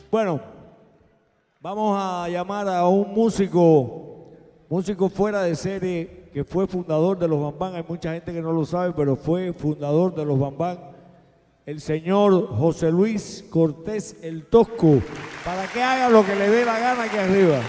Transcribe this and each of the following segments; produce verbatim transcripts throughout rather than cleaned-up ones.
Bueno, vamos a llamar a un músico, músico fuera de serie, que fue fundador de los Bambán. Hay mucha gente que no lo sabe, pero fue fundador de los Bambán. El señor José Luis Cortés el Tosco, para que haga lo que le dé la gana aquí arriba.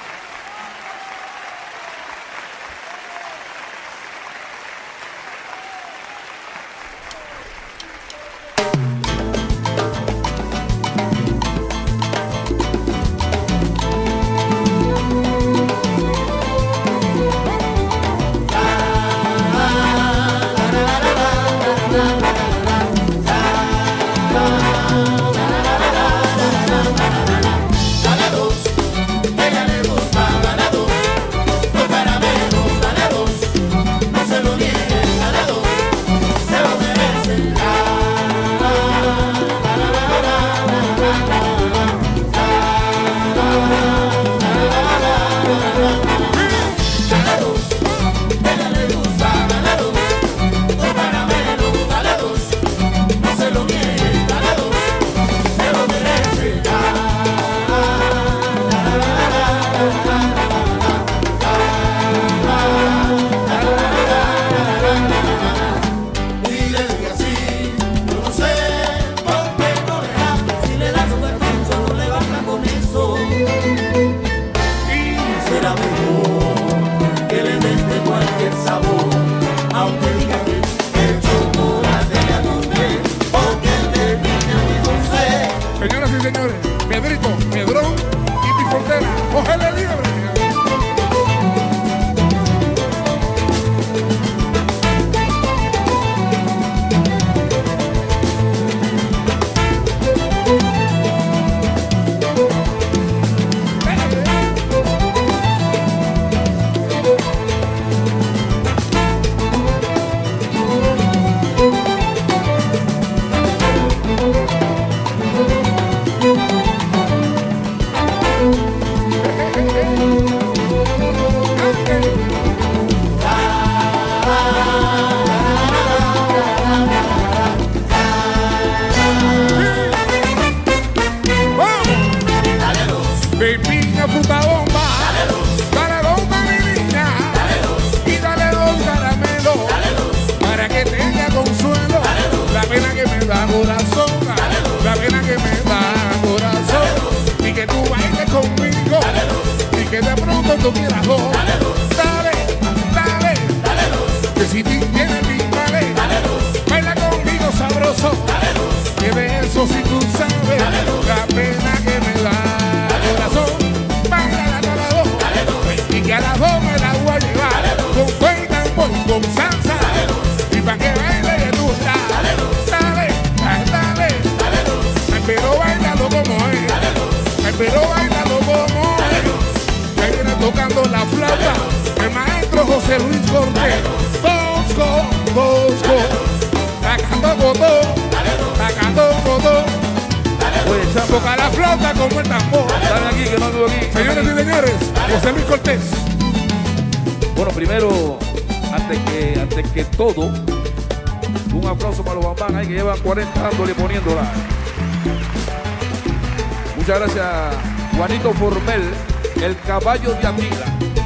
Muchas gracias, Juanito Formel, el caballo de Atila.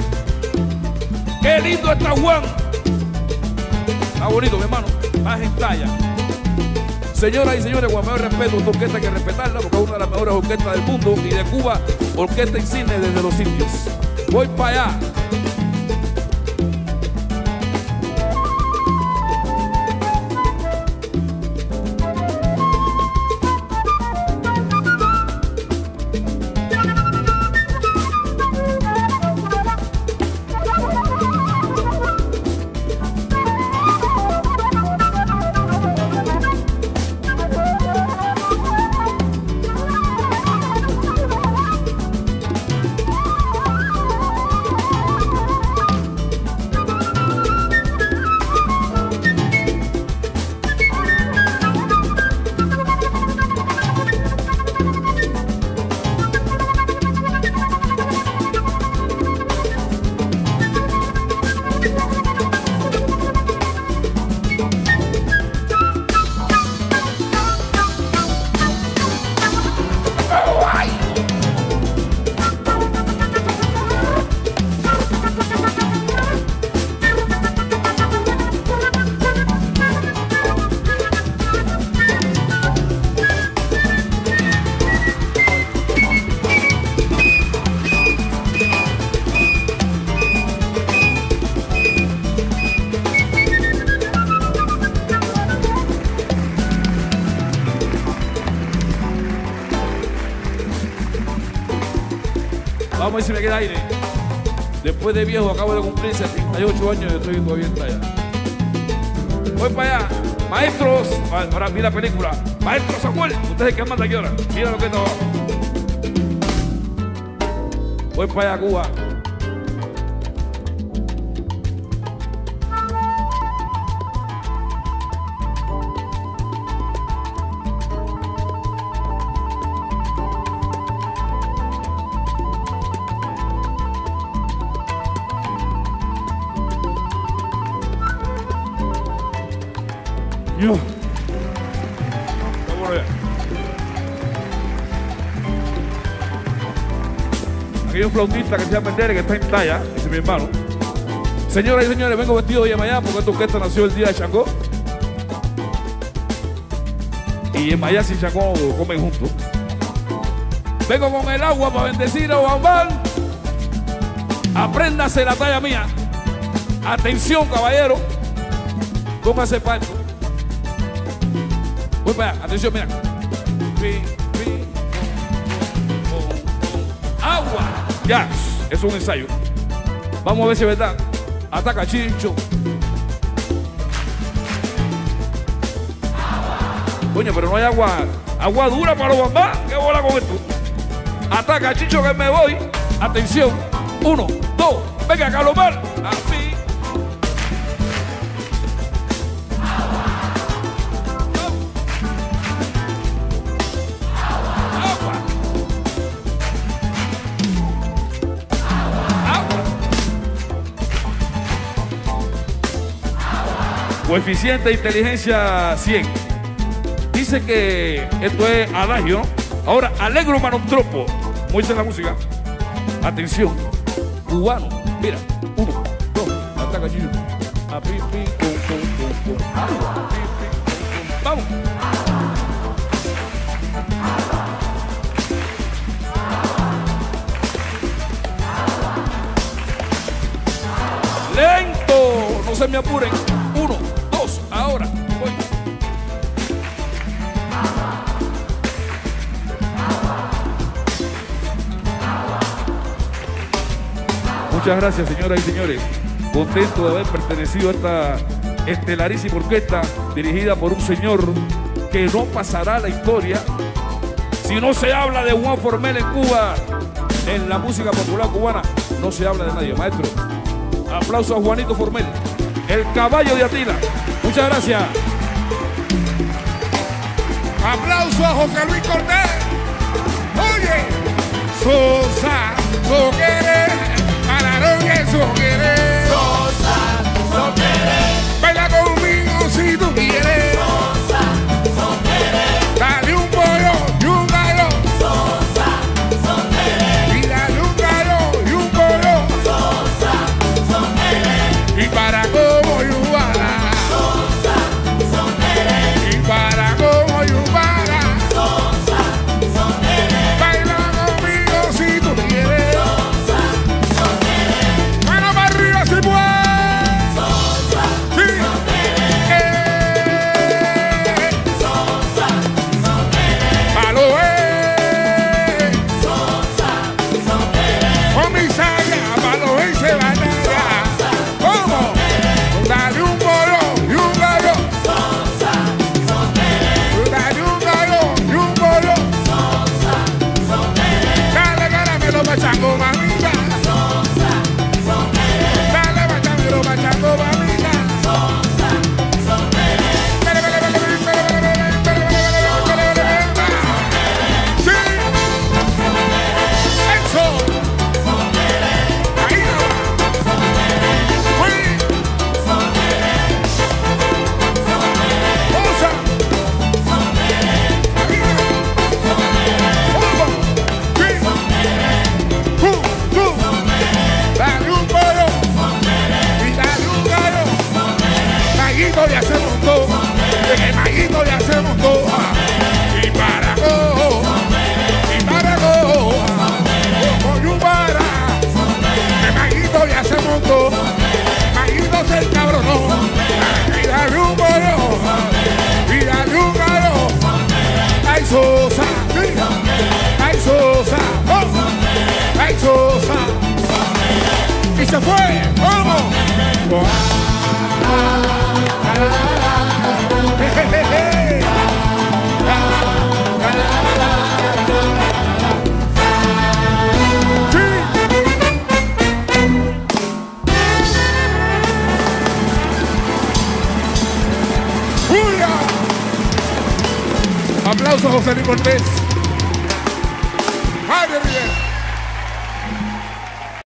¡Qué lindo está Juan! Está bonito, mi hermano, más en talla. Señoras y señores, con mayor respeto, esta orquesta hay que respetarla porque es una de las mejores orquestas del mundo y de Cuba, orquesta insigne desde los indios. Voy para allá. Vamos a ver si me queda aire. Después de viejo, acabo de cumplir setenta y ocho años y estoy todavía en talla. Voy para allá. Maestros, ahora mira la película. Maestro Samuel, usted es el que manda aquí ahora. Mira lo que está abajo. Voy para allá, Cuba. Yo. Vamos a ver. Aquí hay un flautista que se llama Mendere, que está en talla, ese es mi hermano. Señoras y señores, vengo vestido de Yemayá porque esta orquesta nació el día de Changó. Y Yemayá y Changó comen juntos. Vengo con el agua para bendecir a Bambán. Apréndase la talla mía. Atención, caballero. Póngase para esto. Voy para allá, atención, mira. Pi, pi, oh, oh, oh. Agua. Ya, es un ensayo. Vamos a ver si es verdad. Ataca Chicho. Coño, pero no hay agua. Agua dura para los bambás. ¿Qué bola con esto? Ataca Chicho que me voy. Atención. Uno, dos. Venga, Calomar. Así. Coeficiente de inteligencia cien. Dice que esto es adagio, ¿no? Ahora, Allegro Manontropo. ¿Cómo dice la música? Atención. Cubano. Mira. Uno, dos. Ataca Chicho. A pi, pi, pum, pum, pum, pum. Agua. Pi, pi, pum, pum. Vamos. Lento. No se me apuren. Uno. Ahora, voy. Muchas gracias, señoras y señores. Contento de haber pertenecido a esta estelarísima orquesta dirigida por un señor que no pasará a la historia si no se habla de Juan Formel en Cuba. En la música popular cubana no se habla de nadie, maestro. Aplauso a Juanito Formel, el caballo de Atila. Muchas gracias. Aplauso a José Luis Cortés. Oye, Sosa, Soquere, Alarón y Soquere. Sosa, Soquere. Baila conmigo si tú quieres. Sosa, Soquere. Dale un pollo y un gallo. Sosa, Soquere. Y dale un gallo y un pollo. Sosa, Soquere. Y para como Yubara. Sosa, Soquere. Y para como Yubara. Sosa, Soquere. Baila conmigo si tú quieres. se fue. ¡Vamos! Aplausos a José Luis Cortés. ¡Ay,